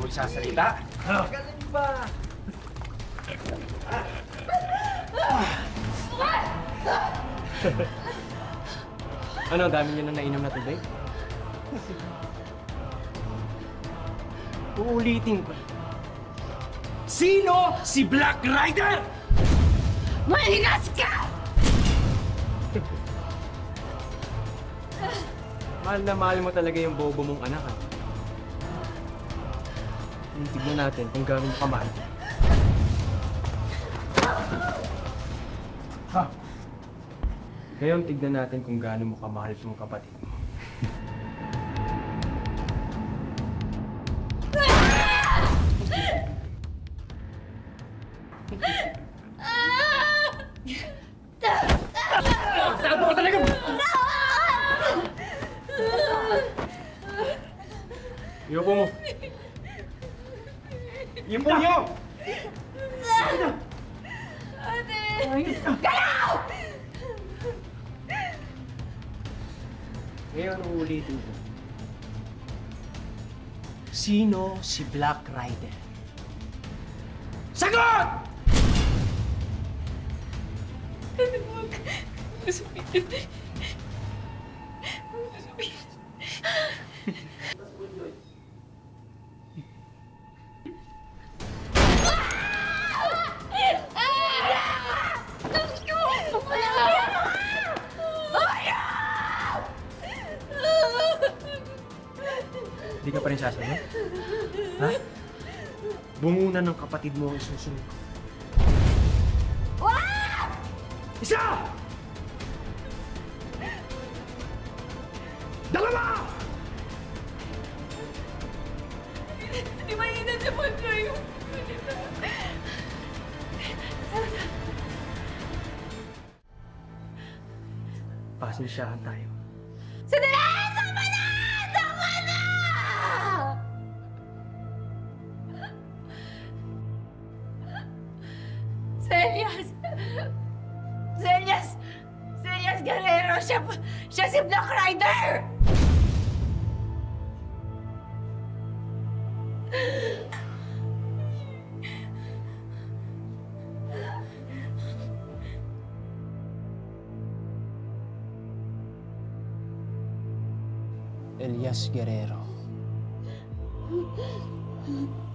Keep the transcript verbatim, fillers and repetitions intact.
magsasalita. Galing ba? Ano, dami niyo na nainom na tubig? Uulitin ko. Sino si Black Rider? Malingas ka! Mahal na mahal mo talaga yung bobo mong anak, ha? Tignan natin kung gano'n ka mahal. Ha? Ngayon, tignan natin kung gaano mo kamahal itong kapatid mo. Tabo ka talaga! Iyoko mo. Yung po niyo! Ate! Galaw! Ngayon, uulitin ko. Sino si Black Rider? Sagot! Hindi ka pa rin sasagot? Ha? Bunguna ng kapatid mo ang isusunod ko. Isa! Dalawa! Di ba yun na mo yung... Pasensyahan tayo. Sandali! Tama na! Tama na! Serious! Serious! Serious Guerrero! Siya, siya si Black Rider! Elias Guerrero.